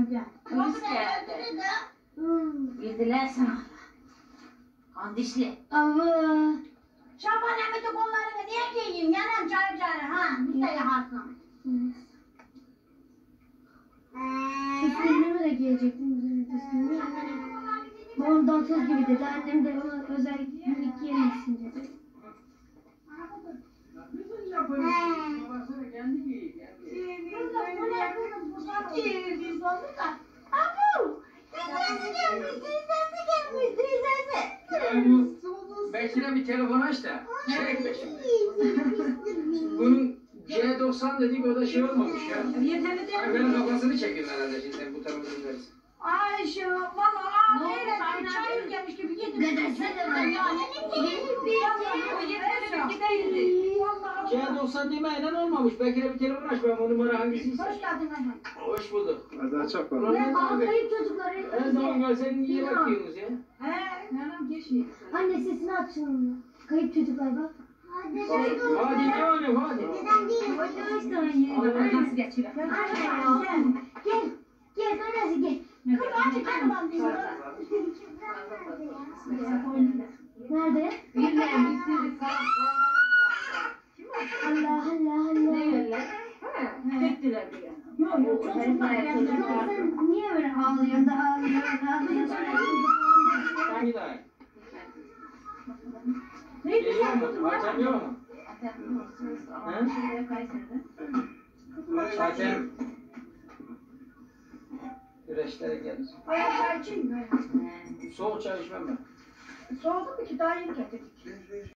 Polis geldi. Girdiler sana. Kandişli. Allah. Şaban Ahmet'in kollarını niye giyeyim? Yanım çay ha. Bir de yaharsın. Tüskünlüğümü de giyecektim üzerine tüskünlüğü. Babam dansöz gibi dedi. Annem de ona özel günlük giyemezsin dedi. Bizim yapıyoruz. Babasına kendi giyiyor. Bu ne kızım? Bu sanki bir oldu da. Abu! Teyzesi gelmiş, teyzesi. Bekir'e bir telefon aç da. Çek Bekir. Bunun C90 dedik o da şey olmamış ya. Ay benim kafasını çekin herhalde şimdi bu tarafa döneriz. Ay şu valla neyle çay yemiş gibi yedim. C90 demeyle olmamış. Bekir'e bir telefon aç ben o numara hangisiyse. Hoş geldin Ayhan. Hoş bulduk. Hadi açak bana. Ben kayıp çocukları Her zaman gelsen iyi bakıyorsunuz ya. Anne sesini aç şunu. Kayıp çocuklar bak. Hadi ne öyle hadi. Nasıl geçiyor? Gel. Gel Kardeşim gel. Kız açık hanım diyor. Nerede? Bilmem. Allah Allah Allah. Ne öyle? Döktüler bir yana. Yok çocuklar geldi. Sen niye öyle ağlıyorsun da ağlıyorsun? Hangi daha? Ne Geliyor mu? Açamıyor mu? Zaten güreşlere gelir. Bayağı çay içeyim mi? Soğuk çay içmem ben. Soğudu mu ki daha yeni getirdik.